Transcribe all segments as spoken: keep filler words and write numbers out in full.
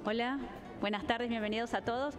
Hola, buenas tardes, bienvenidos a todos.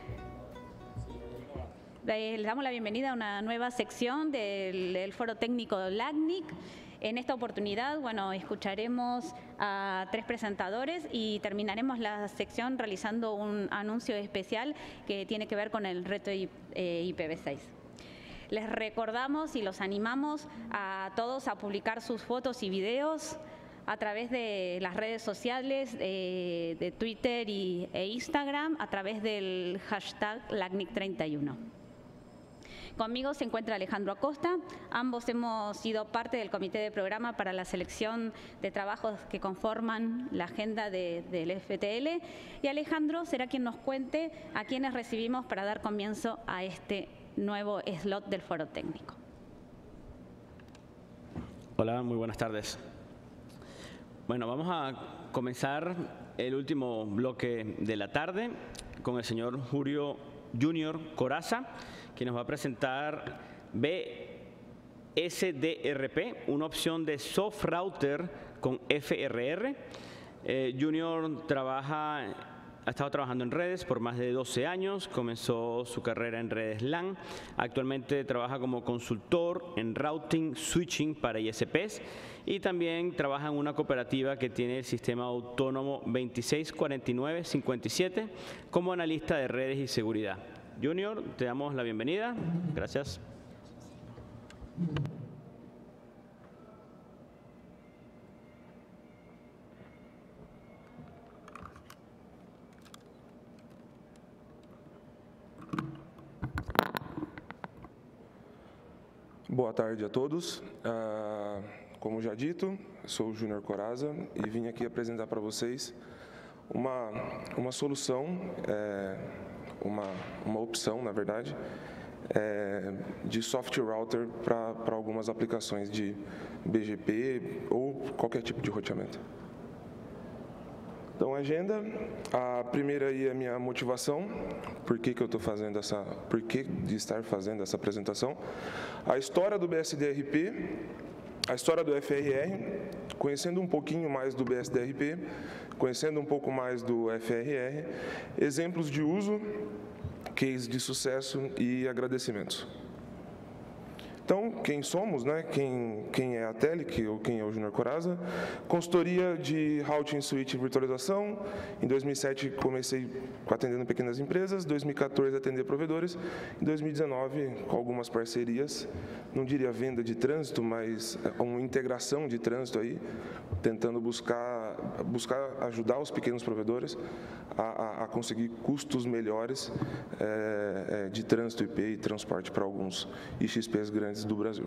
Eh, les damos la bienvenida a una nueva sección del, del Foro Técnico LACNIC. En esta oportunidad, bueno, escucharemos a tres presentadores y terminaremos la sección realizando un anuncio especial que tiene que ver con el reto I P v seis. Les recordamos y los animamos a todos a publicar sus fotos y videos a través de las redes sociales eh, de Twitter y, e Instagram, a través del hashtag LACNIC treinta y uno. Conmigo se encuentra Alejandro Acosta. Ambos hemos sido parte del comité de programa para la selección de trabajos que conforman la agenda de, del F T L. Y Alejandro será quien nos cuente a quienes recibimos para dar comienzo a este nuevo slot del Foro Técnico. Hola, muy buenas tardes. Bueno, vamos a comenzar el último bloque de la tarde con el señor Julio Junior Corazza, quien nos va a presentar B S D R P, una opción de soft router con F R R. Eh, Junior trabaja, ha estado trabajando en redes por más de doce años, comenzó su carrera en redes LAN, actualmente trabaja como consultor en routing, switching para I S Ps y también trabaja en una cooperativa que tiene el sistema autónomo veintiséis cuarenta y nueve cincuenta y siete como analista de redes y seguridad. Junior, te damos la bienvenida. Gracias. Boa tarde a todos. Uh, como já dito, sou o Junior Corazza e vim aqui apresentar para vocês uma, uma solução, é, uma, uma opção, na verdade, é, de soft router para algumas aplicações de B G P ou qualquer tipo de roteamento. Então, a agenda, a primeira aí é a minha motivação, por que que eu estou fazendo essa, por que de estar fazendo essa apresentação, a história do B S D R P, a história do F R R, conhecendo um pouquinho mais do B S D R P, conhecendo um pouco mais do F R R, exemplos de uso, case de sucesso e agradecimentos. Então, quem somos, né? quem, quem é a Telic ou quem é o Junior Corazza? Consultoria de Routing, Switch e Virtualização. Em dois mil e sete comecei atendendo pequenas empresas, em dois mil e quatorze atender provedores, em dois mil e dezenove com algumas parcerias, não diria venda de trânsito, mas uma integração de trânsito aí, tentando buscar, buscar ajudar os pequenos provedores a, a, a conseguir custos melhores é, é, de trânsito I P e transporte para alguns I X Ps grandes do Brasil.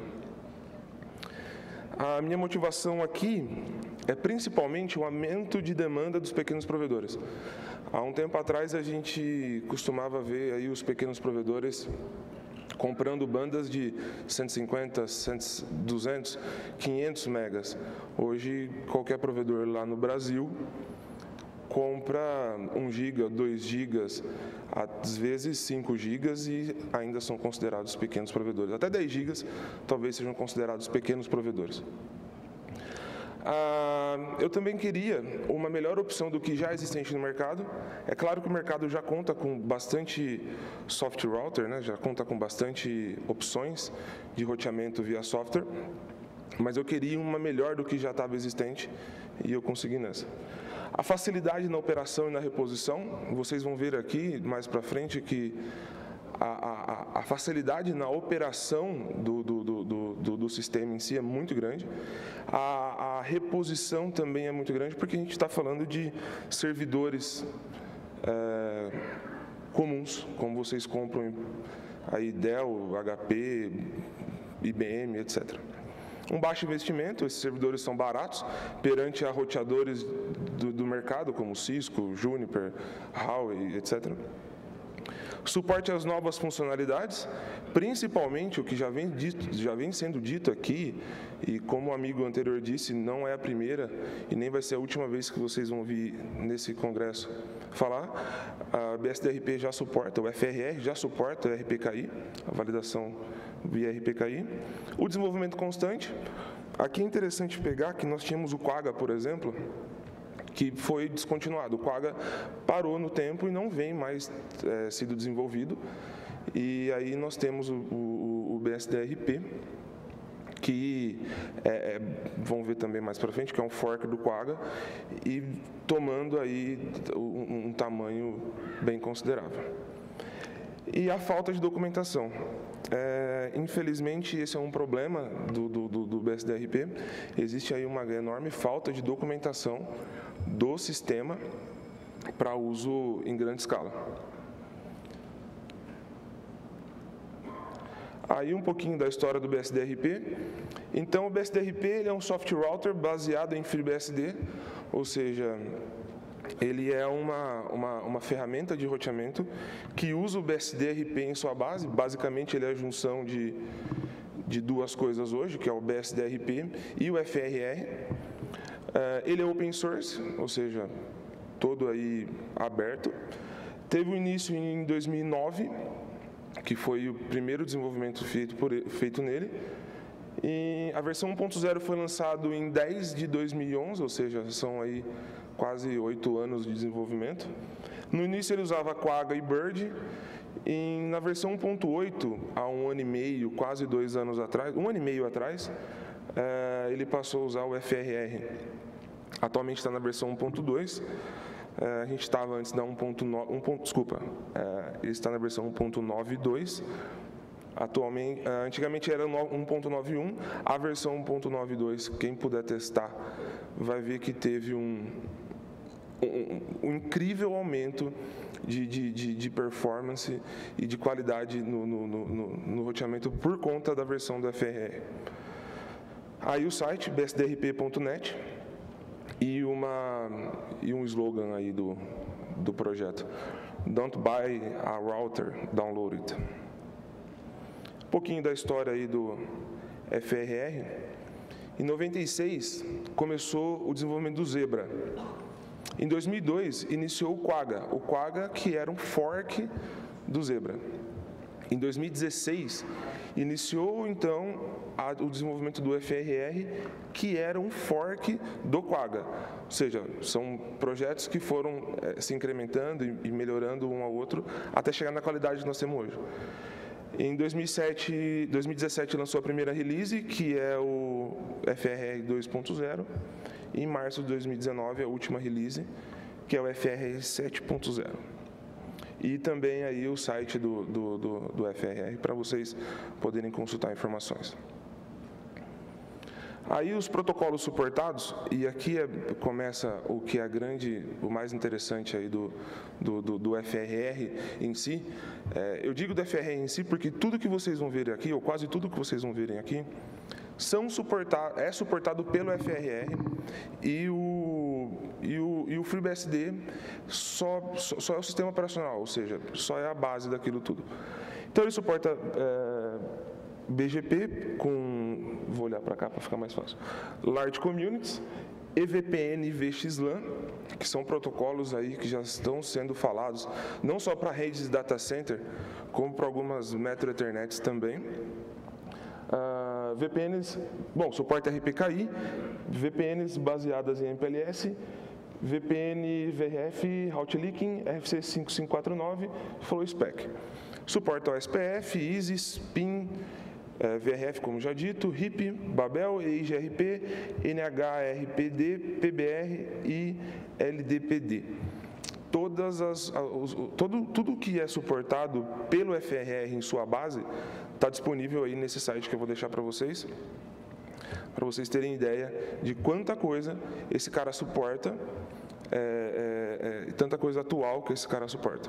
A minha motivação aqui é principalmente o aumento de demanda dos pequenos provedores. Há um tempo atrás a gente costumava ver aí os pequenos provedores comprando bandas de cento e cinquenta, cem, duzentos, quinhentos megas. Hoje qualquer provedor lá no Brasil compra um giga, dois gigas, às vezes cinco gigas e ainda são considerados pequenos provedores. Até dez gigas talvez sejam considerados pequenos provedores. Ah, eu também queria uma melhor opção do que já existente no mercado. É claro que o mercado já conta com bastante soft router, né? Já conta com bastante opções de roteamento via software, mas eu queria uma melhor do que já estava existente e eu consegui nessa. A facilidade na operação e na reposição, vocês vão ver aqui mais para frente que a, a, a facilidade na operação do, do, do, do, do sistema em si é muito grande. A, a reposição também é muito grande, porque a gente está falando de servidores é, comuns, como vocês compram aí Dell, H P, I B M, etcétera. Um baixo investimento, esses servidores são baratos perante a roteadores do, do mercado, como Cisco, Juniper, Huawei, etcétera. Suporte às novas funcionalidades, principalmente o que já vem, dito, já vem sendo dito aqui, e como o amigo anterior disse, não é a primeira e nem vai ser a última vez que vocês vão ouvir nesse congresso falar. A B S D R P já suporta, o F R R já suporta o R P K I, a validação via R P K I. O desenvolvimento constante, aqui é interessante pegar que nós tínhamos o Quagga, por exemplo, que foi descontinuado. O Quagga parou no tempo e não vem mais é, sido desenvolvido. E aí nós temos o, o, o B S D R P, que é, é, vão ver também mais para frente, que é um fork do Quagga, e tomando aí um, um tamanho bem considerável. E a falta de documentação. É, infelizmente, esse é um problema do, do, do B S D R P. Existe aí uma enorme falta de documentação do sistema para uso em grande escala. Aí um pouquinho da história do B S D R P. Então, o B S D R P ele é um soft router baseado em FreeBSD, ou seja, ele é uma, uma, uma ferramenta de roteamento que usa o B S D R P em sua base. Basicamente, ele é a junção de, de duas coisas hoje, que é o B S D R P e o F R R. Uh, ele é open source, ou seja, todo aí aberto. Teve um início em dois mil e nove, que foi o primeiro desenvolvimento feito, por, feito nele. E a versão um ponto zero foi lançada em dez de dois mil e onze, ou seja, são aí quase oito anos de desenvolvimento. No início ele usava Quagga e Bird, e na versão um ponto oito, há um ano e meio, quase dois anos atrás, um ano e meio atrás, é, ele passou a usar o F R R. Atualmente está na versão um ponto dois. É, a gente estava antes da um ponto nove, um, desculpa, é, ele está na versão um ponto nove ponto dois. Atualmente, antigamente era um ponto nove ponto um, a versão um ponto nove ponto dois, quem puder testar, vai ver que teve um, um, um incrível aumento de, de, de, de performance e de qualidade no, no, no, no roteamento por conta da versão do F R R. Aí o site, b s d r p ponto net, e, uma, e um slogan aí do, do projeto: Don't buy a router, download it. Um pouquinho da história aí do F R R. Em noventa e seis, começou o desenvolvimento do Zebra. Em dois mil e dois, iniciou o Quagga, o Quagga que era um fork do Zebra. Em dois mil e dezesseis, iniciou, então, a, o desenvolvimento do F R R, que era um fork do Quagga. Ou seja, são projetos que foram é, se incrementando e, e melhorando um ao outro, até chegar na qualidade que nós temos hoje. Em dois mil e sete, dois mil e dezessete lançou a primeira release, que é o F R R dois ponto zero. E em março de dois mil e dezenove, a última release, que é o F R R sete ponto zero. E também aí o site do, do, do, do F R R, para vocês poderem consultar informações. Aí os protocolos suportados, e aqui é, começa o que é grande, o mais interessante aí do, do, do, do F R R em si. É, eu digo do F R R em si porque tudo que vocês vão ver aqui, ou quase tudo que vocês vão verem aqui, são suportar, é suportado pelo F R R, e o, e o, e o FreeBSD só, só, só é o sistema operacional, ou seja, só é a base daquilo tudo. Então ele suporta é, B G P com, vou olhar para cá para ficar mais fácil, Large Communities, E V P N e V X LAN, que são protocolos aí que já estão sendo falados, não só para redes de data center, como para algumas Metro Ethernets também. Uh, V P Ns, bom, suporta R P K I, V P Ns baseadas em M P L S, V P N V R F, Route-Leaking, R F C cinco cinco quatro nove, FlowSpec. Suporta O S P F, ISIS, PIN, eh, V R F, como já dito, R I P, Babel, E I G R P, N H R P D, P B R e L D P D. Todas as, os, todo, tudo que é suportado pelo F R R em sua base está disponível aí nesse site que eu vou deixar para vocês, para vocês terem ideia de quanta coisa esse cara suporta, é, é, é, tanta coisa atual que esse cara suporta.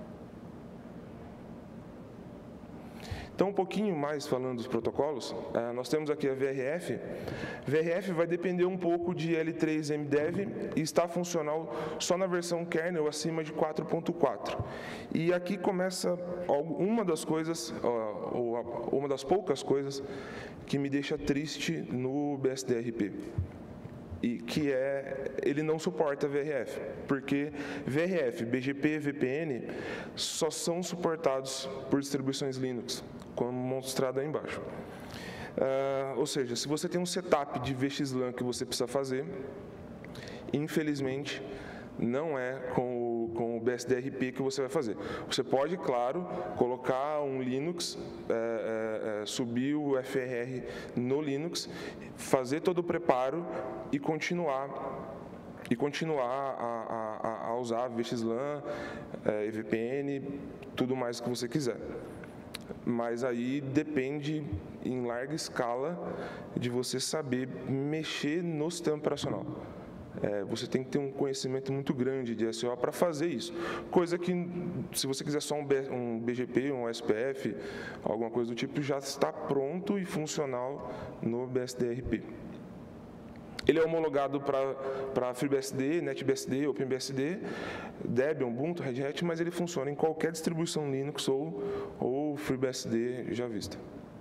Então, um pouquinho mais falando dos protocolos, nós temos aqui a V R F. V R F vai depender um pouco de L três M Dev e está funcional só na versão kernel acima de quatro ponto quatro. E aqui começa uma das coisas, ou uma das poucas coisas que me deixa triste no B S D R P. E que é, ele não suporta V R F, porque V R F, B G P, V P N só são suportados por distribuições Linux, como mostrado aí embaixo. Uh, ou seja, se você tem um setup de V X LAN que você precisa fazer, infelizmente, não é com o, com o B S D R P que você vai fazer. Você pode, claro, colocar um Linux, é, é, subir o F R R no Linux, fazer todo o preparo e continuar e continuar a, a, a usar V X LAN, é, E V P N, tudo mais que você quiser. Mas aí depende, em larga escala, de você saber mexer no sistema operacional. É, você tem que ter um conhecimento muito grande de S O para fazer isso. Coisa que, se você quiser só um, B, um B G P, um S P F, alguma coisa do tipo, já está pronto e funcional no B S D R P. Ele é homologado para FreeBSD, NetBSD, OpenBSD, Debian, Ubuntu, Red Hat, mas ele funciona em qualquer distribuição Linux ou, ou FreeBSD já vista.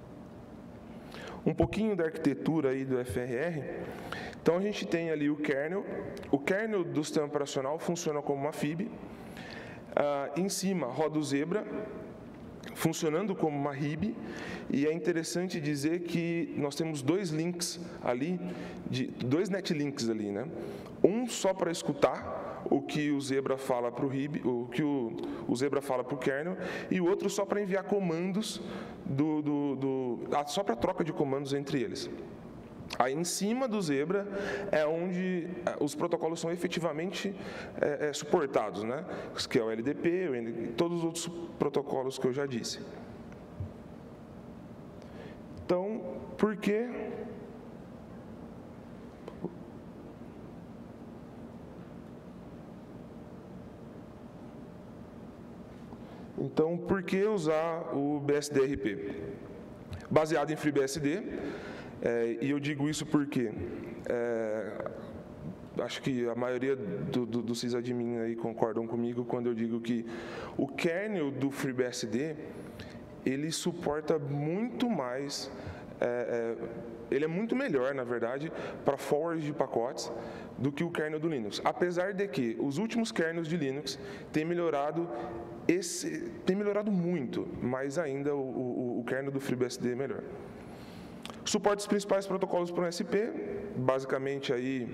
Um pouquinho da arquitetura aí do F R R. Então, a gente tem ali o kernel. O kernel do sistema operacional funciona como uma F I B. Ah, em cima, roda o Zebra, funcionando como uma R I B, e é interessante dizer que nós temos dois links ali, de, dois netlinks ali, né? Um só para escutar o que o Zebra fala para o R I B, o que o, o Zebra fala para o kernel, e o outro só para enviar comandos, do, do, do, ah, só para troca de comandos entre eles. Aí, em cima do Zebra, é onde os protocolos são efetivamente é, é, suportados, né? Que é o L D P, o N, todos os outros protocolos que eu já disse. Então, por que... Então, por que usar o B S D R P? Baseado em FreeBSD. É, e eu digo isso porque é, acho que a maioria do, do, do sysadmin aí concordam comigo quando eu digo que o kernel do FreeBSD, ele suporta muito mais, é, é, ele é muito melhor, na verdade, para forward de pacotes do que o kernel do Linux. Apesar de que os últimos kernels de Linux têm melhorado, esse, têm melhorado muito, mas ainda o, o, o kernel do FreeBSD é melhor. Suporte os principais protocolos para o S P, basicamente aí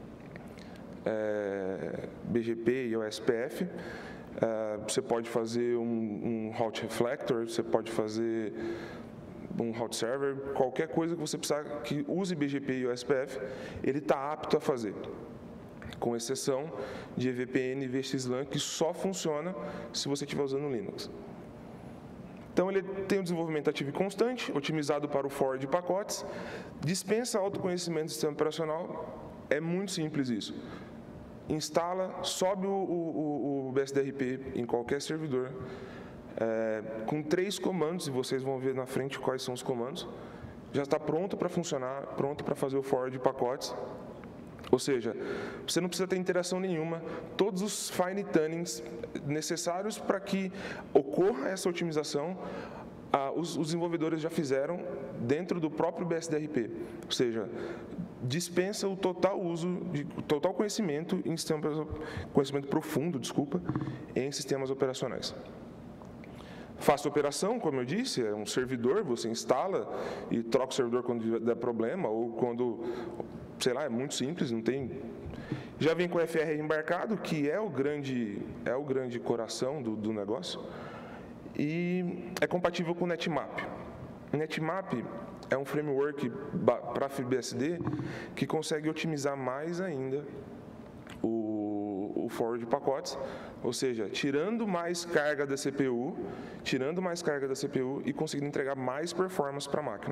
é, B G P e o S P F. É, você pode fazer um, um route reflector, você pode fazer um route server, qualquer coisa que você precisar que use B G P e o S P F, ele está apto a fazer, com exceção de E V P N e V X LAN, que só funciona se você estiver usando o Linux. Então, ele tem um desenvolvimento ativo e constante, otimizado para o forward de pacotes, dispensa autoconhecimento do sistema operacional, é muito simples isso. Instala, sobe o, o, o B S D R P em qualquer servidor, é, com três comandos, e vocês vão ver na frente quais são os comandos, já está pronto para funcionar, pronto para fazer o forward de pacotes. Ou seja, você não precisa ter interação nenhuma, todos os fine tunings necessários para que ocorra essa otimização, ah, os, os desenvolvedores já fizeram dentro do próprio B S D R P. Ou seja, dispensa o total uso, de, total conhecimento, em sistemas, conhecimento profundo, desculpa, em sistemas operacionais. Fácil operação, como eu disse, é um servidor, você instala e troca o servidor quando der problema, ou quando... sei lá, é muito simples, não tem... Já vem com o F R R embarcado, que é o grande, é o grande coração do, do negócio, e é compatível com o NetMap. O NetMap é um framework para FreeBSD que consegue otimizar mais ainda o, o forward de pacotes, ou seja, tirando mais carga da C P U, tirando mais carga da C P U e conseguindo entregar mais performance para a máquina.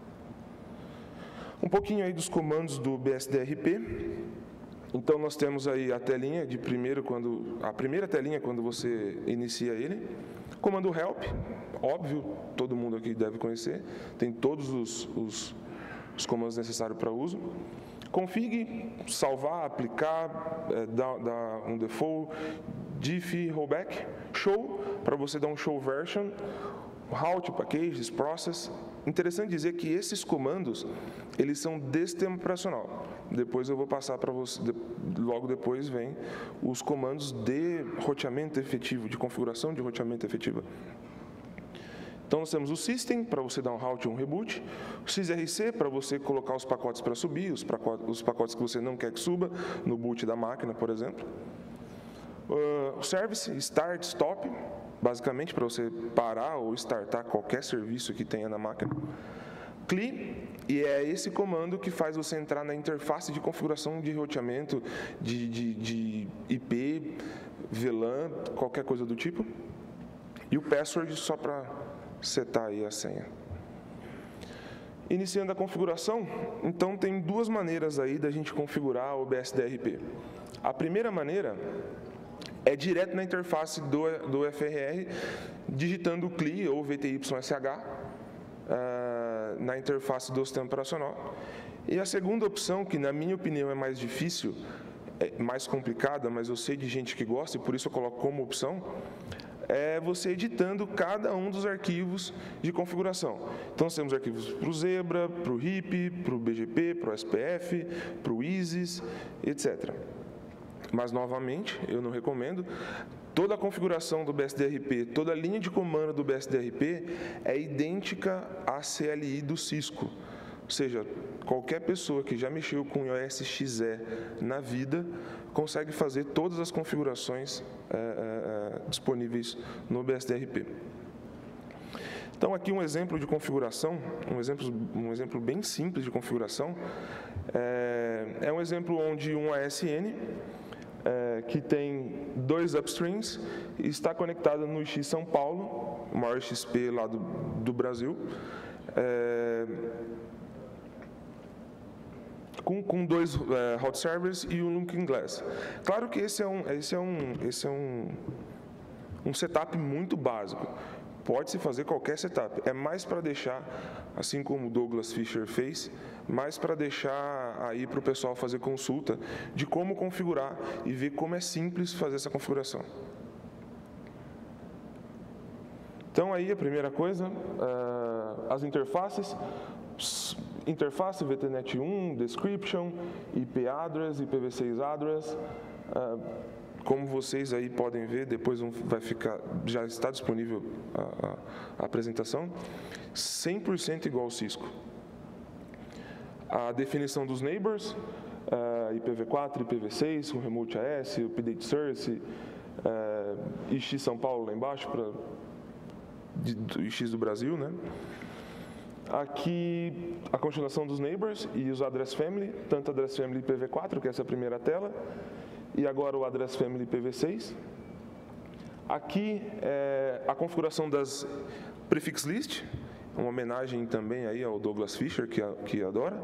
Um pouquinho aí dos comandos do B S D R P. Então, nós temos aí a telinha de primeiro, quando a primeira telinha quando você inicia ele. Comando help, óbvio, todo mundo aqui deve conhecer. Tem todos os, os, os comandos necessários para uso. Config, salvar, aplicar, é, dar, dar um default, diff, rollback, show, para você dar um show version, route, packages, process. Interessante dizer que esses comandos, eles são desse sistema operacional. Depois eu vou passar para você, logo depois vem os comandos de roteamento efetivo, de configuração de roteamento efetiva. Então, nós temos o System, para você dar um halt e um reboot, o X R C, para você colocar os pacotes para subir, os pacotes, os pacotes que você não quer que suba, no boot da máquina, por exemplo. Uh, o Service, Start, Stop, basicamente para você parar ou startar qualquer serviço que tenha na máquina. C L I, e é esse comando que faz você entrar na interface de configuração de roteamento, de, de, de I P, V LAN, qualquer coisa do tipo. E o Password só para setar aí a senha. Iniciando a configuração, então tem duas maneiras aí da gente configurar o B S D R P. A primeira maneira é direto na interface do, do F R R, digitando o C L I ou V T Y S H uh, na interface do sistema operacional. E a segunda opção, que na minha opinião é mais difícil, é mais complicada, mas eu sei de gente que gosta e por isso eu coloco como opção, é você editando cada um dos arquivos de configuração. Então, nós temos arquivos para o Zebra, para o R I P, para o B G P, para o S P F, para o ISIS, etcétera. Mas, novamente, eu não recomendo. Toda a configuração do B S D R P, toda a linha de comando do B S D R P é idêntica à C L I do Cisco. Ou seja, qualquer pessoa que já mexeu com I O S X E na vida consegue fazer todas as configurações é, é, disponíveis no B S D R P. Então, aqui um exemplo de configuração, um exemplo, um exemplo bem simples de configuração, é, é um exemplo onde um A S N, é, que tem dois upstreams, está conectado no I X São Paulo, o maior X P lá do, do Brasil, é, Com, com dois é, hot servers e um Looking Glass. Claro que esse é um, esse é um, esse é um, um setup muito básico. Pode-se fazer qualquer setup. É mais para deixar, assim como o Douglas Fisher fez, mais para deixar aí para o pessoal fazer consulta de como configurar e ver como é simples fazer essa configuração. Então, aí a primeira coisa, uh, as interfaces. Interface V T net um, Description, I P Address, I P v seis Address. Uh, como vocês aí podem ver, depois vai ficar, já está disponível a, a, a apresentação, cem por cento igual ao Cisco. A definição dos neighbors, uh, I P v quatro, I P v seis, o Remote A S, o Update Source, uh, I X São Paulo lá embaixo, para I X do Brasil, né? Aqui a continuação dos neighbors e os address family, tanto address family I P v quatro, que é essa primeira tela, e agora o address family I P v seis. Aqui é a configuração das prefix list, uma homenagem também aí ao Douglas Fisher, que, que adora.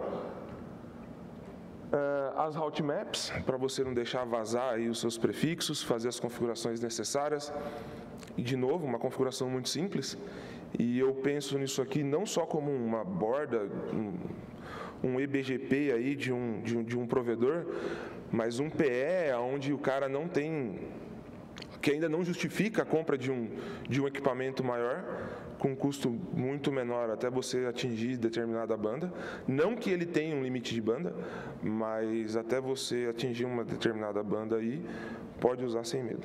As route maps, para você não deixar vazar aí os seus prefixos, fazer as configurações necessárias. E, de novo, uma configuração muito simples. E eu penso nisso aqui não só como uma borda, um, um E B G P aí de um, de um, de um provedor, mas um P E onde o cara não tem, que ainda não justifica a compra de um, de um equipamento maior, com um custo muito menor até você atingir determinada banda. Não que ele tenha um limite de banda, mas até você atingir uma determinada banda aí, pode usar sem medo.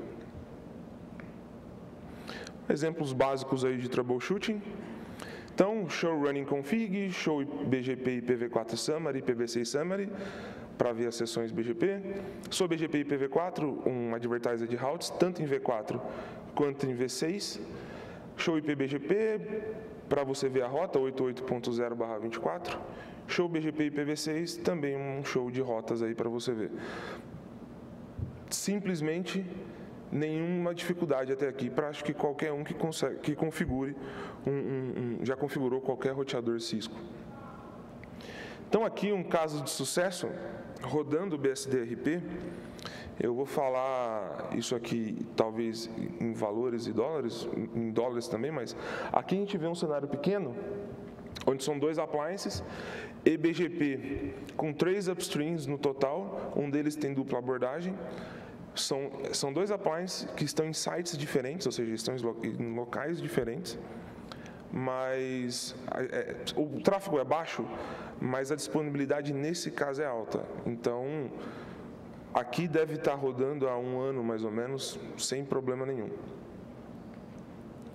Exemplos básicos aí de troubleshooting. Então, show running config, show B G P I P v quatro summary, I P v seis summary, para ver as sessões B G P. Show B G P I P v quatro, um advertiser de routes, tanto em V quatro quanto em V seis. Show I P B G P, para você ver a rota, oitenta e oito ponto zero barra vinte e quatro. Show B G P I P v seis, também um show de rotas aí para você ver. Simplesmente nenhuma dificuldade até aqui, para acho que qualquer um que, consegue, que configure, um, um, um, já configurou qualquer roteador Cisco. Então, aqui um caso de sucesso, rodando o B S D R P, eu vou falar isso aqui, talvez em valores e dólares, em dólares também, mas aqui a gente vê um cenário pequeno, onde são dois appliances, E B G P com três upstreams no total, um deles tem dupla abordagem. São, são dois appliances que estão em sites diferentes, ou seja, estão em locais diferentes, mas é, o tráfego é baixo, mas a disponibilidade nesse caso é alta. Então, aqui deve estar rodando há um ano, mais ou menos, sem problema nenhum.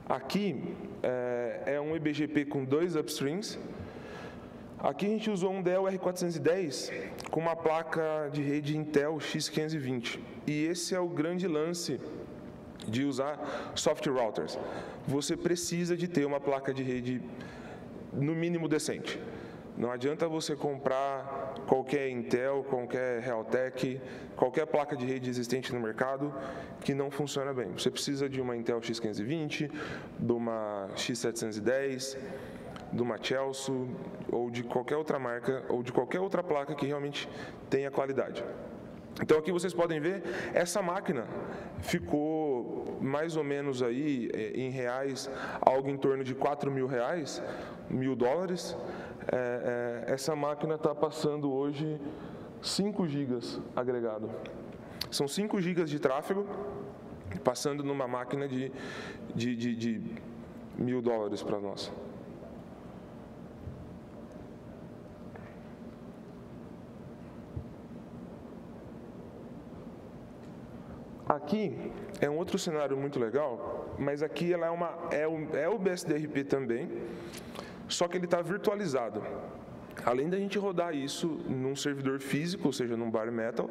Aqui é, é um E B G P com dois upstreams. Aqui a gente usou um Dell R quatrocentos e dez com uma placa de rede Intel X quinhentos e vinte. E esse é o grande lance de usar soft routers. Você precisa de ter uma placa de rede, no mínimo, decente. Não adianta você comprar qualquer Intel, qualquer Realtek, qualquer placa de rede existente no mercado que não funciona bem. Você precisa de uma Intel X quinhentos e vinte, de uma X setecentos e dez, de uma Chelsea, ou de qualquer outra marca, ou de qualquer outra placa que realmente tenha qualidade. Então, aqui vocês podem ver, essa máquina ficou mais ou menos aí, em reais, algo em torno de quatro mil reais, mil dólares. É, é, essa máquina está passando hoje cinco gigas agregado. São cinco gigas de tráfego, passando numa máquina de, de, de, de mil dólares para nós. Aqui é um outro cenário muito legal, mas aqui ela é, uma, é, o, é o B S D R P também, só que ele está virtualizado. Além da gente rodar isso num servidor físico, ou seja, num bare metal,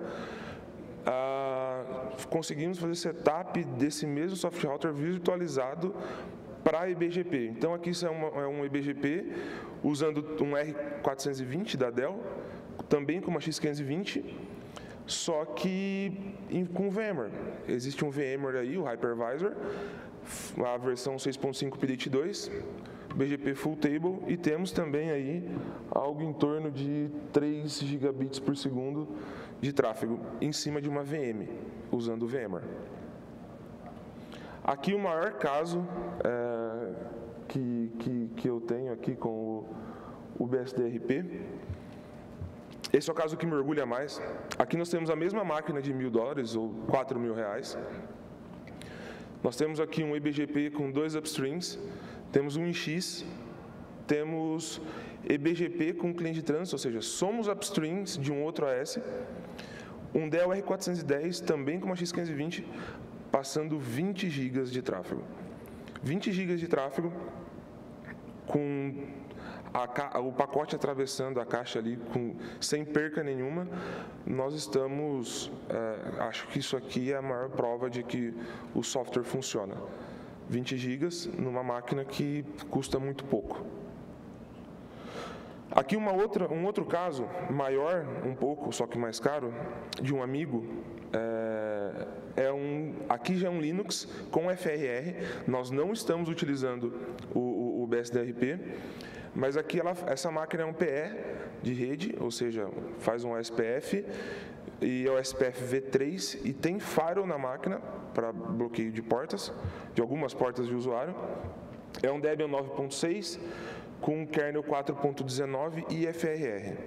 ah, conseguimos fazer setup desse mesmo soft router virtualizado para E B G P. Então aqui isso é, uma, é um E B G P usando um R quatrocentos e vinte da Dell, também com uma X quinhentos e vinte, só que com VMware. Existe um VMware aí, o Hypervisor, a versão seis ponto cinco P D T dois, B G P Full Table, e temos também aí algo em torno de três gigabits por segundo de tráfego em cima de uma V M, usando o VMware. Aqui o maior caso é, que, que, que eu tenho aqui com o, o B S D R P. Esse é o caso que me orgulha mais. Aqui nós temos a mesma máquina de mil dólares, ou quatro mil reais. Nós temos aqui um E B G P com dois upstreams, temos um I X, temos E B G P com cliente de trânsito, ou seja, somos upstreams de um outro A S, um Dell R quatrocentos e dez, também com uma X quinhentos e vinte, passando vinte gigas de tráfego. vinte gigas de tráfego, com a, o pacote atravessando a caixa ali com, sem perca nenhuma. Nós estamos, é, acho que isso aqui é a maior prova de que o software funciona. vinte gigas numa máquina que custa muito pouco. Aqui uma outra, um outro caso, maior um pouco, só que mais caro, de um amigo, é, é um, aqui já é um Linux com F R R, nós não estamos utilizando o, o, o B S D R P, mas aqui ela, essa máquina é um P E de rede, ou seja, faz um O S P F, e é o O S P F V três, e tem firewall na máquina para bloqueio de portas, de algumas portas de usuário. É um Debian nove ponto seis, com kernel quatro ponto dezenove e F R R.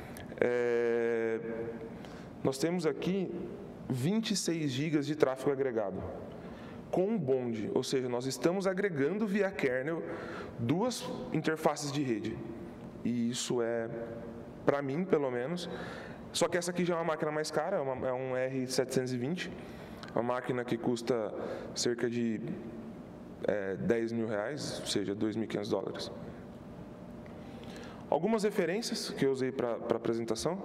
É, nós temos aqui vinte e seis gigas de tráfego agregado, com um bond, ou seja, nós estamos agregando via kernel duas interfaces de rede. E isso é, para mim, pelo menos, só que essa aqui já é uma máquina mais cara, é, uma, é um R setecentos e vinte, uma máquina que custa cerca de é, dez mil reais, ou seja, dois mil e quinhentos dólares. Algumas referências que eu usei para a apresentação.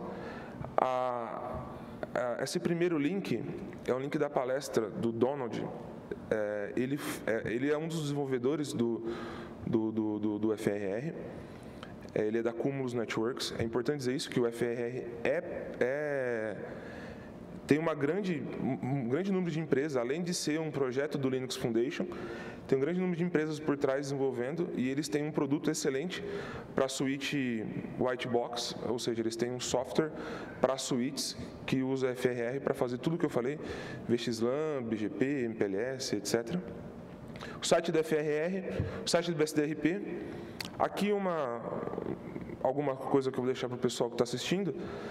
A, a, esse primeiro link é um link da palestra do Donald. É, ele, é, ele é um dos desenvolvedores do, do, do, do, do F R R. É, ele é da Cumulus Networks. É importante dizer isso, que o F R R é, é, tem uma grande, um grande número de empresas, além de ser um projeto do Linux Foundation, tem um grande número de empresas por trás desenvolvendo, e eles têm um produto excelente para suíte white box, ou seja, eles têm um software para suítes que usa F R R para fazer tudo o que eu falei, V X LAN, B G P, M P L S, etcétera. O site do F R R, o site do B S D R P. Aqui uma, alguma coisa que eu vou deixar para o pessoal que está assistindo,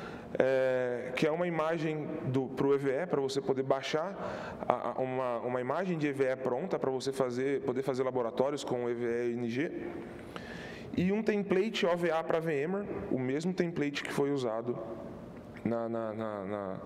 É, que é uma imagem para o E V E, para você poder baixar a, a, uma, uma imagem de E V E pronta para você fazer, poder fazer laboratórios com o E V E N G, e um template O V A para VMware, o mesmo template que foi usado na, na, na, na,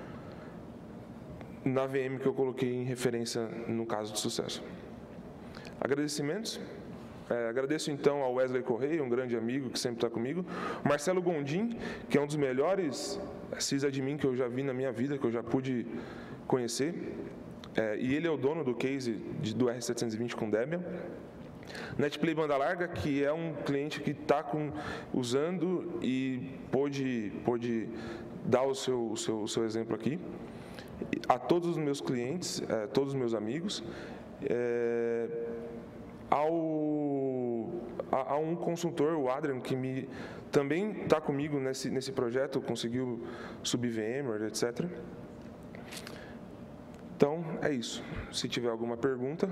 na V M que eu coloquei em referência no caso de sucesso. Agradecimentos. É, agradeço então ao Wesley Correia, um grande amigo que sempre está comigo. Marcelo Gondim, que é um dos melhores sysadmin que eu já vi na minha vida, que eu já pude conhecer. É, e ele é o dono do case de, do R setecentos e vinte com Debian. NetPlay Banda Larga, que é um cliente que está usando e pôde, pôde dar o seu, o, seu, o seu exemplo aqui. A todos os meus clientes, é, todos os meus amigos. É, ao, a, a um consultor, o Adrian, que me, também está comigo nesse, nesse projeto, conseguiu subir VMware, etcétera. Então, é isso. Se tiver alguma pergunta...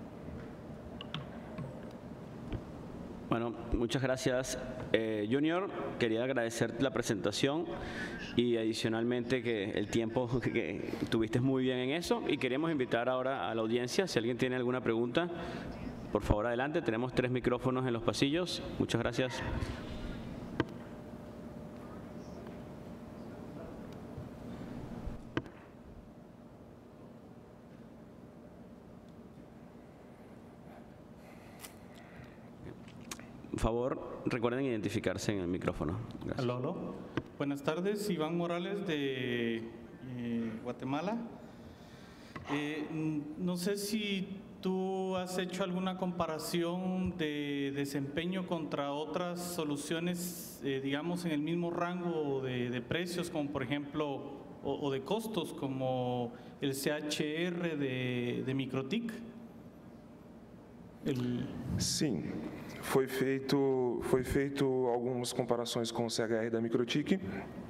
Bueno, muchas gracias, eh, Junior. Quería agradecerte la presentación y adicionalmente que el tiempo que tuviste muy bien en eso. Y queremos invitar ahora a la audiencia, si alguien tiene alguna pregunta, por favor adelante. Tenemos tres micrófonos en los pasillos. Muchas gracias. Por favor, recuerden identificarse en el micrófono. Gracias. Aló, aló. Buenas tardes, Iván Morales de eh, Guatemala. Eh, no sé si tú has hecho alguna comparación de desempeño contra otras soluciones, eh, digamos, en el mismo rango de, de precios, como por ejemplo, o, o de costos, como el C H R de, de MikroTik. El... Sim, foi feito, foi feito algumas comparações com o C H R da MikroTik,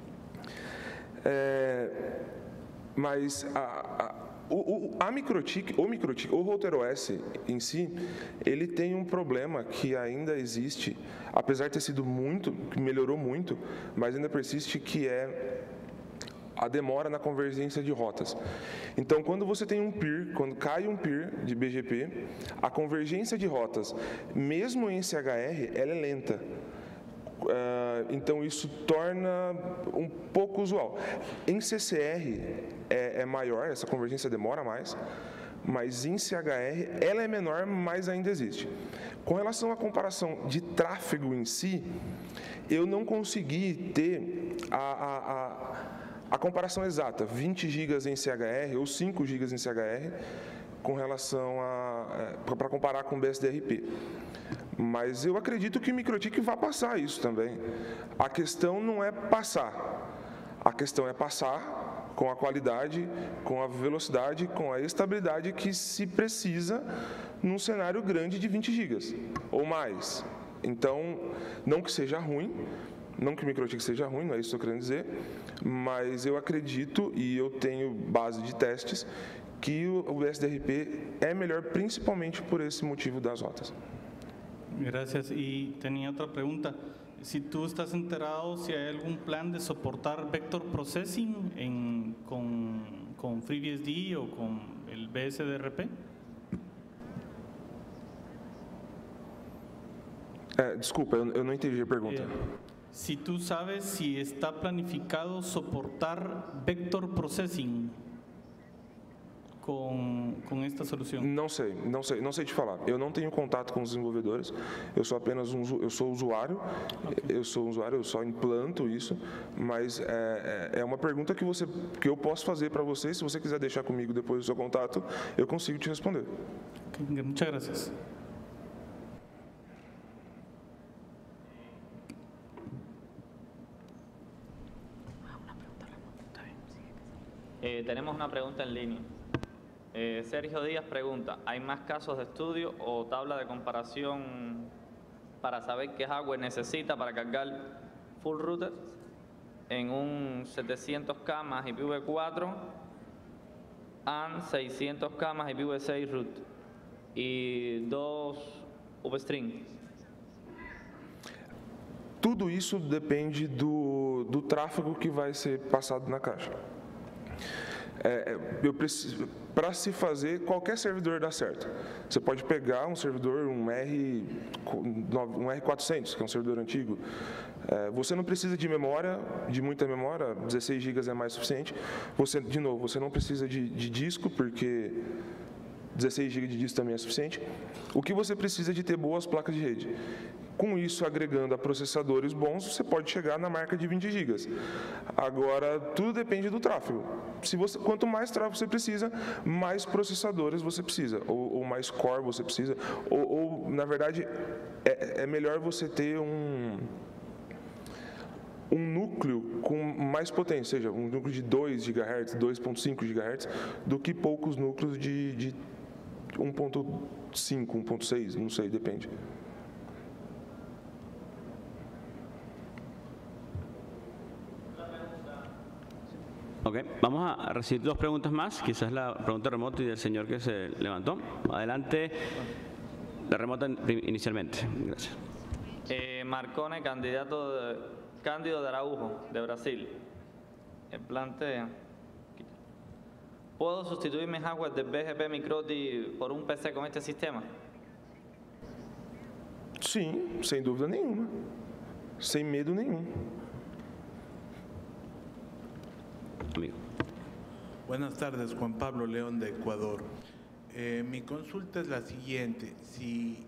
é, mas a, a, o, a MikroTik, o MikroTik, o RouterOS em si, ele tem um problema que ainda existe, apesar de ter sido muito, que melhorou muito, mas ainda persiste, que é a demora na convergência de rotas. Então, quando você tem um peer, quando cai um peer de B G P, a convergência de rotas, mesmo em C H R, ela é lenta. Então, isso torna um pouco usual. Em C C R é, é maior, essa convergência demora mais, mas em C H R ela é menor, mas ainda existe. Com relação à comparação de tráfego em si, eu não consegui ter a... a, a A comparação exata, vinte gigas em C H R ou cinco gigas em C H R, com relação a... para comparar com o B S D R P. Mas eu acredito que o MikroTik vai passar isso também. A questão não é passar, a questão é passar com a qualidade, com a velocidade, com a estabilidade que se precisa num cenário grande de vinte gigas ou mais. Então, não que seja ruim, não que o MikroTik seja ruim, não é isso que eu estou querendo dizer, mas eu acredito, e eu tenho base de testes, que o B S D R P é melhor principalmente por esse motivo das rotas. Gracias. Y tenía otra pregunta. Si tú estás enterado, si hay algún plan de soportar vector processing en, con, con FreeBSD o con el B S D R P? É, desculpa, eu, eu não entendi a pergunta. Eh, Si tú sabes si está planificado soportar vector processing con, con esta solución. Não sei, não sei, não sei te falar. Eu não tenho contato com os desenvolvedores. Eu sou apenas um, eu sou usuário. Okay. Eu sou usuário, eu só implanto isso. Mas é, é uma pergunta que você, que eu posso fazer para você. Se você quiser deixar comigo depois o seu contato, eu consigo te responder. Okay, muchas gracias. Eh, tenemos una pregunta en línea. Eh, Sergio Díaz pregunta, ¿hay más casos de estudio o tabla de comparación para saber qué hardware necesita para cargar full router en un setecientos K más I P v cuatro and seiscientos K más I P v seis root y dos Upstream? Tudo isso depende do, do tráfego que vai ser passado na caixa. É, eu preciso, para se fazer, qualquer servidor dá certo. Você pode pegar um servidor, um R, um R quatrocentos, que é um servidor antigo. É, você não precisa de memória, de muita memória, dezesseis gigas é mais suficiente. Você, de novo, você não precisa de, de disco, porque dezesseis gigas de disco também é suficiente. O que você precisa é de ter boas placas de rede. Com isso, agregando a processadores bons, você pode chegar na marca de vinte gigas. Agora, tudo depende do tráfego. Se você, quanto mais tráfego você precisa, mais processadores você precisa, ou, ou mais core você precisa, ou, ou na verdade, é, é melhor você ter um, um núcleo com mais potência, ou seja, um núcleo de dois gigahertz, dois ponto cinco gigahertz, do que poucos núcleos de, de um ponto cinco, um ponto seis, não sei, depende. Ok, vamos a recibir dos preguntas más, quizás la pregunta remota y del señor que se levantó. Adelante, la remota inicialmente. Gracias. Eh, Marcone, candidato de, Cándido de Araújo, de Brasil. El plantea, ¿puedo sustituir mi hardware del B G P Microti por un P C con este sistema? Sim, sem dúvida nenhuma. Sem medo nenhum. Amigo. Buenas tardes, Juan Pablo León de Ecuador. Eh, mi consulta es la siguiente. Si,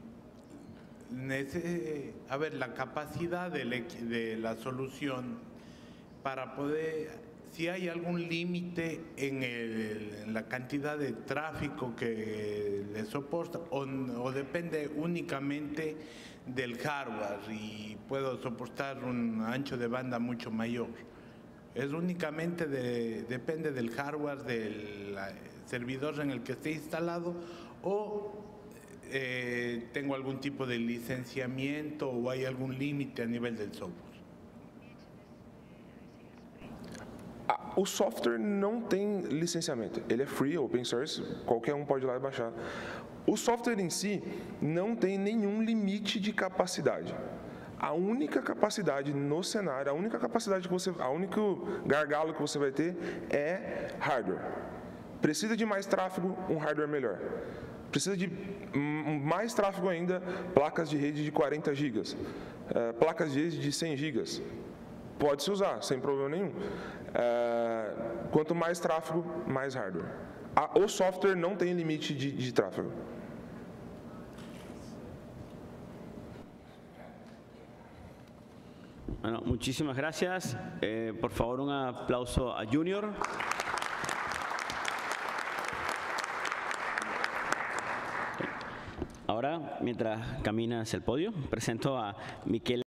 a ver, la capacidad del, de la solución para poder, si hay algún límite en, el, en la cantidad de tráfico que le soporta o, o depende únicamente del hardware y puedo soportar un ancho de banda mucho mayor. Es únicamente de, depende del hardware del servidor en el que esté instalado o eh, tengo algún tipo de licenciamiento o hay algún límite a nivel del software. Ah, o software não tem licenciamento, ele é free, open source, qualquer um pode ir lá e baixar. O software em si não tem nenhum limite de capacidade. A única capacidade no cenário, a única capacidade que você, a único gargalo que você vai ter é hardware. Precisa de mais tráfego, um hardware melhor. Precisa de mais tráfego ainda, placas de rede de quarenta gigas, uh, placas de rede de cem gigas. Pode se usar, sem problema nenhum. Uh, quanto mais tráfego, mais hardware. A, o software não tem limite de, de tráfego. Bueno, muchísimas gracias. Eh, por favor, un aplauso a Junior. Ahora, mientras camina hacia el podio, presento a Miquel